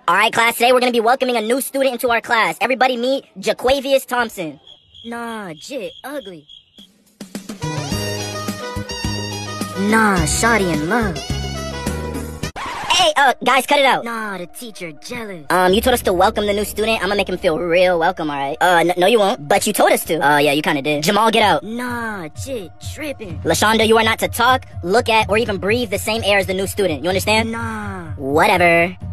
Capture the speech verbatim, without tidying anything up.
Alright, class, today we're gonna be welcoming a new student into our class. Everybody meet Jaquavius Thompson. Nah, Jit, ugly. Nah, Shawty in love. Hey, uh, guys, cut it out. Nah, the teacher jealous. Um, you told us to welcome the new student. I'm gonna make him feel real welcome, alright? Uh, n no you won't. But you told us to. Uh, yeah, you kinda did. Jamal, get out. Nah, Jit, tripping. Leshawna, you are not to talk, look at, or even breathe the same air as the new student. You understand? Nah. Whatever.